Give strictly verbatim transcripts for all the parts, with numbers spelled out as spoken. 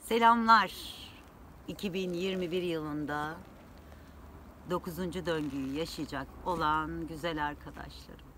Selamlar. iki bin yirmi bir yılında dokuzuncu döngüyü yaşayacak olan güzel arkadaşlarım.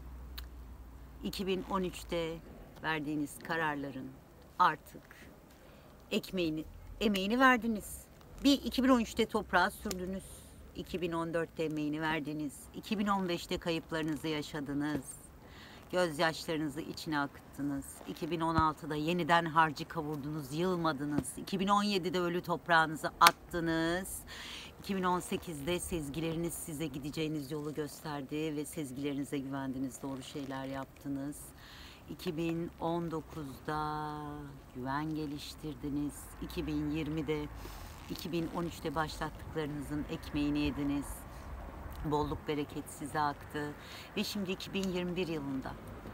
iki bin on üçte verdiğiniz kararların artık ekmeğini, emeğini verdiniz. Bir iki bin on üçte toprağa sürdünüz. iki bin on dörtte emeğini verdiniz. iki bin on beşte kayıplarınızı yaşadınız. Gözyaşlarınızı içine akıttınız. iki bin on altıda yeniden harcı kavurdunuz, yılmadınız. iki bin on yedide ölü toprağınızı attınız. iki bin on sekizde sezgileriniz size gideceğiniz yolu gösterdi ve sezgilerinize güvendiniz, doğru şeyler yaptınız. iki bin on dokuzda güven geliştirdiniz. iki bin yirmide, iki bin on üçte başlattıklarınızın ekmeğini yediniz. Bolluk bereket size aktı ve şimdi iki bin yirmi bir yılında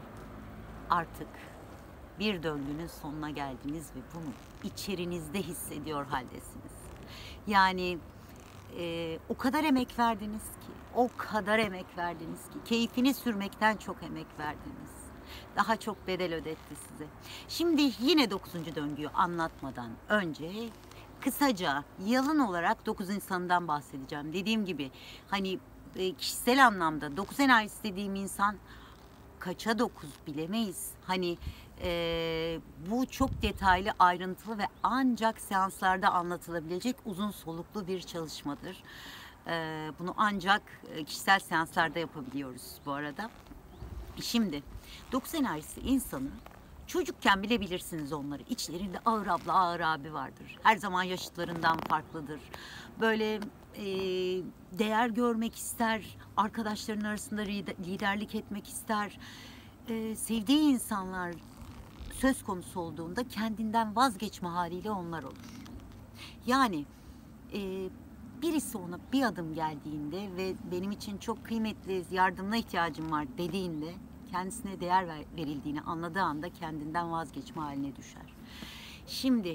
artık bir döngünün sonuna geldiniz ve bunu içerinizde hissediyor haldesiniz. Yani e, o kadar emek verdiniz ki, o kadar emek verdiniz ki, keyfini sürmekten çok emek verdiniz. Daha çok bedel ödetti size. Şimdi yine dokuzuncu döngüyü anlatmadan önce kısaca yalın olarak dokuz insandan bahsedeceğim. Dediğim gibi hani kişisel anlamda dokuz enerjisi dediğim insan kaça dokuz bilemeyiz. Hani e, bu çok detaylı, ayrıntılı ve ancak seanslarda anlatılabilecek uzun soluklu bir çalışmadır. E, bunu ancak kişisel seanslarda yapabiliyoruz bu arada. Şimdi dokuz enerjisi insanı çocukken bilebilirsiniz onları. İçlerinde ağır abla, ağır abi vardır. Her zaman yaşıtlarından farklıdır. Böyle e, değer görmek ister, arkadaşların arasında liderlik etmek ister. E, sevdiği insanlar söz konusu olduğunda kendinden vazgeçme haliyle onlar olur. Yani e, birisi ona bir adım geldiğinde ve benim için çok kıymetli, yardımına ihtiyacım var dediğinde, kendisine değer verildiğini anladığı anda kendinden vazgeçme haline düşer. Şimdi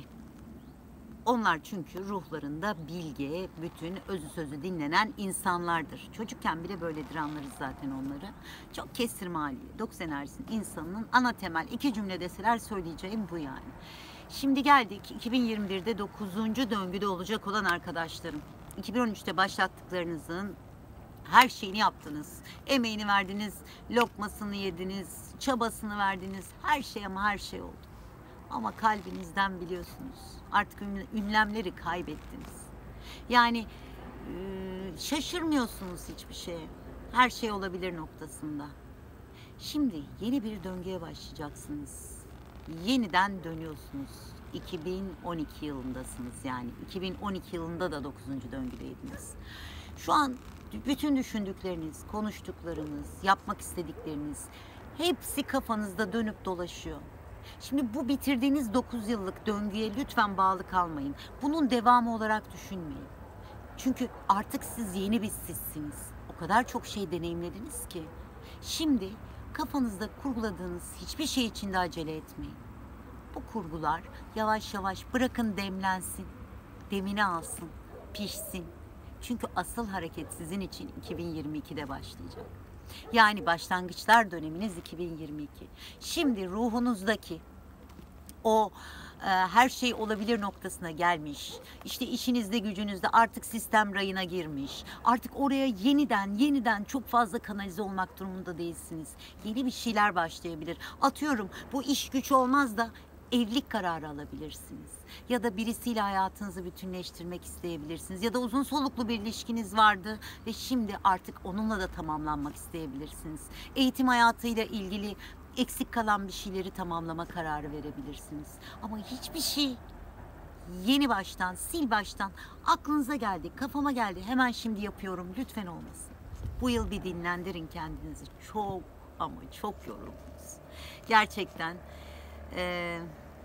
onlar çünkü ruhlarında bilge, bütün özü sözü dinlenen insanlardır. Çocukken bile böyledir, anlarız zaten onları. Çok kestirme haliyle dokuz enerjisinin insanının ana temel iki cümle deseler söyleyeceğim bu yani. Şimdi geldik iki bin yirmi birde dokuzuncu döngüde olacak olan arkadaşlarım. iki bin on üçte başlattıklarınızın her şeyini yaptınız. Emeğini verdiniz, lokmasını yediniz, çabasını verdiniz. Her şey ama her şey oldu. Ama kalbinizden biliyorsunuz. Artık ünlemleri kaybettiniz. Yani şaşırmıyorsunuz hiçbir şeye. Her şey olabilir noktasında. Şimdi yeni bir döngüye başlayacaksınız. Yeniden dönüyorsunuz. iki bin on iki yılındasınız yani. iki bin on iki yılında da dokuzuncu döngüdeydiniz. Şu an bütün düşündükleriniz, konuştuklarınız, yapmak istedikleriniz hepsi kafanızda dönüp dolaşıyor. Şimdi bu bitirdiğiniz dokuz yıllık döngüye lütfen bağlı kalmayın. Bunun devamı olarak düşünmeyin. Çünkü artık siz yeni bir sizsiniz. O kadar çok şey deneyimlediniz ki. Şimdi kafanızda kurguladığınız hiçbir şey için de acele etmeyin. Bu kurgular yavaş yavaş bırakın demlensin, demini alsın, pişsin. Çünkü asıl hareket sizin için iki bin yirmi ikide başlayacak. Yani başlangıçlar döneminiz iki bin yirmi iki. Şimdi ruhunuzdaki o e, her şey olabilir noktasına gelmiş. İşte işinizde, gücünüzde artık sistem rayına girmiş. Artık oraya yeniden yeniden çok fazla kanalize olmak durumunda değilsiniz. Yeni bir şeyler başlayabilir. Atıyorum, bu iş güç olmaz da evlilik kararı alabilirsiniz. Ya da birisiyle hayatınızı bütünleştirmek isteyebilirsiniz. Ya da uzun soluklu bir ilişkiniz vardı ve şimdi artık onunla da tamamlanmak isteyebilirsiniz. Eğitim hayatıyla ilgili eksik kalan bir şeyleri tamamlama kararı verebilirsiniz. Ama hiçbir şey yeni baştan, sil baştan aklınıza geldi, kafama geldi, hemen şimdi yapıyorum, lütfen olmasın. Bu yıl bir dinlendirin kendinizi. Çok ama çok yoruldunuz. Gerçekten Ee,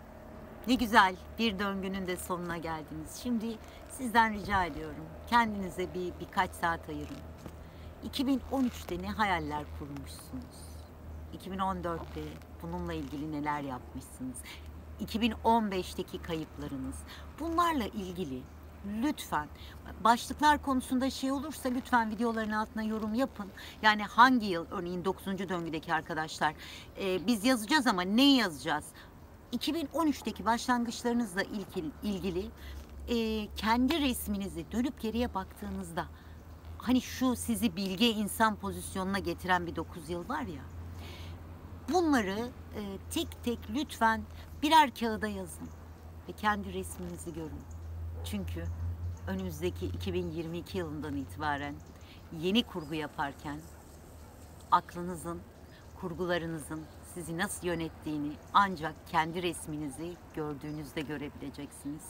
ne güzel bir döngünün de sonuna geldiniz. Şimdi sizden rica ediyorum, kendinize bir birkaç saat ayırın. iki bin on üçte ne hayaller kurmuşsunuz? iki bin on dörtte bununla ilgili neler yapmışsınız? iki bin on beşteki kayıplarınız. Bunlarla ilgili lütfen başlıklar konusunda şey olursa lütfen videoların altına yorum yapın. Yani hangi yıl, örneğin dokuzuncu döngüdeki arkadaşlar, e, biz yazacağız ama neyi yazacağız? iki bin on üçteki başlangıçlarınızla ilgili, ilgili e, kendi resminizi dönüp geriye baktığınızda hani şu sizi bilge insan pozisyonuna getiren bir dokuz yıl var ya, bunları e, tek tek lütfen birer kağıda yazın ve kendi resminizi görün. Çünkü önümüzdeki iki bin yirmi iki yılından itibaren yeni kurgu yaparken aklınızın, kurgularınızın sizi nasıl yönettiğini ancak kendi resminizi gördüğünüzde görebileceksiniz.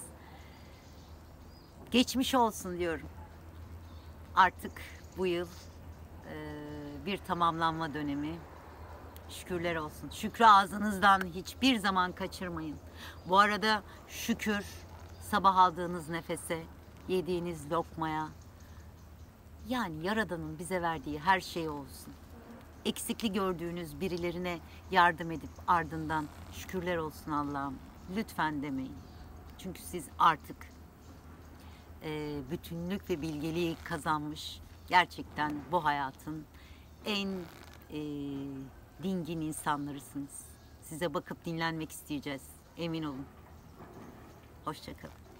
Geçmiş olsun diyorum. Artık bu yıl e, bir tamamlanma dönemi. Şükürler olsun. Şükrü ağzınızdan hiçbir zaman kaçırmayın. Bu arada şükür sabah aldığınız nefese, yediğiniz lokmaya, yani Yaradan'ın bize verdiği her şey olsun. Eksikli gördüğünüz birilerine yardım edip ardından şükürler olsun Allah'ım lütfen demeyin. Çünkü siz artık e, bütünlük ve bilgeliği kazanmış, gerçekten bu hayatın en e, dingin insanlarısınız. Size bakıp dinlenmek isteyeceğiz. Emin olun. Hoşça kalın.